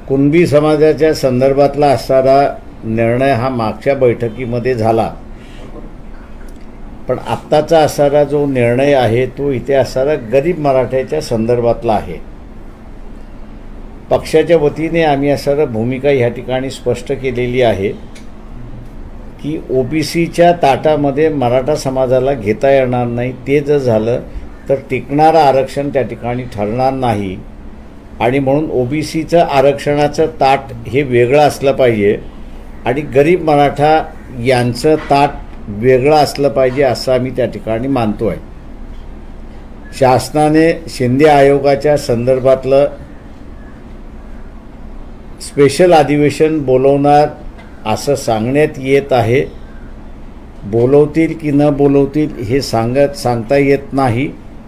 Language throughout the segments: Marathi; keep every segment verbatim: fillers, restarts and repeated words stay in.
कुणबी समाजाच्या संदर्भातला असणारा निर्णय हा मागच्या बैठकीमध्ये झाला, पण आत्ताचा असणारा जो निर्णय आहे तो इथे असणारा गरीब मराठ्याच्या संदर्भातला आहे। पक्षाच्या वतीने आम्ही असणारा भूमिका ह्या ठिकाणी स्पष्ट केलेली आहे की ओबीसीच्या ताटामध्ये मराठा समाजाला घेता येणार नाही। ते जर झालं तर टिकणारं आरक्षण त्या ठिकाणी ठरणार नाही आणि म्हणून ओबीसीचं आरक्षणाचं ताट हे वेगळं असलं पाहिजे आणि गरीब मराठा यांचं ताट वेगळं असलं पाहिजे असं आम्ही त्या ठिकाणी मानतो आहे। शासनाने शिंदे आयोगाच्या संदर्भातलं स्पेशल अधिवेशन बोलवणार असं सांगण्यात येत आहे। बोलवतील की न बोलवतील हे सांगत सांगता येत नाही,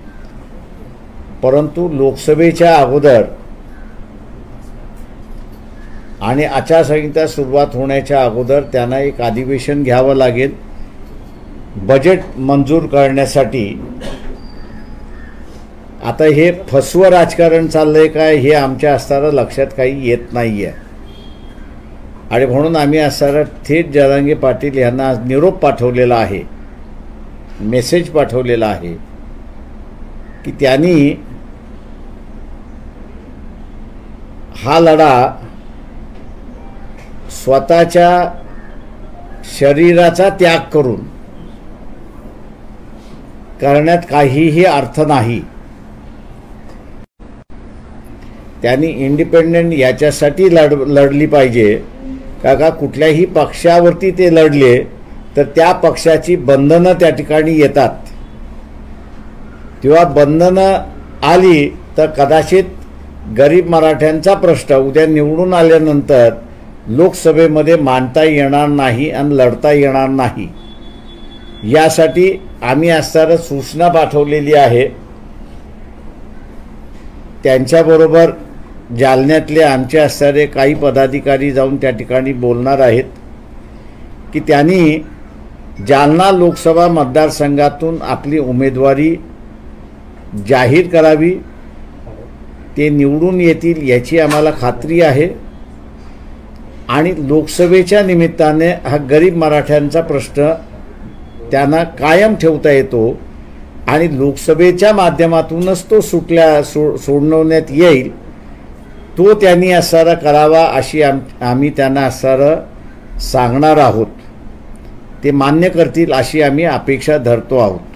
परंतु लोकसभेच्या अगोदर आणि आचारसंहिता सुरुवात होण्याच्या अगोदर त्यांना एक अधिवेशन घ्यावं लागेल बजेट मंजूर करण्यासाठी। आता हे फसवं राजकारण चाललंय काय हे आमच्या असताना लक्षात काही येत नाही आहे आणि म्हणून आम्ही असताना थेट जरांगे पाटील यांना निरोप पाठवलेला आहे, मेसेज पाठवलेला आहे की त्यांनी हा लढा स्वतःच्या शरीराचा त्याग करून करण्यात काहीही अर्थ नाही। त्यांनी इंडिपेंडेंट याच्यासाठी लढ लढली पाहिजे का का कुठल्याही पक्षावरती ते लढले तर त्या पक्षाची बंधनं त्या ठिकाणी येतात। तेव्हा बंधनं आली तर कदाचित गरीब मराठ्यांचा प्रश्न उद्या निवडून आल्यानंतर लोकसभेमध्ये मांडता येणार नाही आणि लढता येणार नाही। यासाठी आम्ही असताना सूचना पाठवलेली आहे। त्यांच्याबरोबर जालन्यातले आमचे असणारे काही पदाधिकारी जाऊन त्या ठिकाणी बोलणार आहेत की त्यांनी जालना लोकसभा मतदारसंघातून आपली उमेदवारी जाहीर करावी। ते निवडून येतील याची आम्हाला खात्री आहे आणि लोकसभेच्या निमित्ताने हा गरीब मराठ्यांचा प्रश्न त्यांना कायम ठेवता येतो आणि लोकसभेच्या माध्यमातूनच तो सुटल्या सो सोडवण्यात येईल तो त्यांनी असणारा करावा अशी आम आम्ही त्यांना असणारं सांगणार आहोत। ते मान्य करतील अशी आम्ही अपेक्षा धरतो आहोत।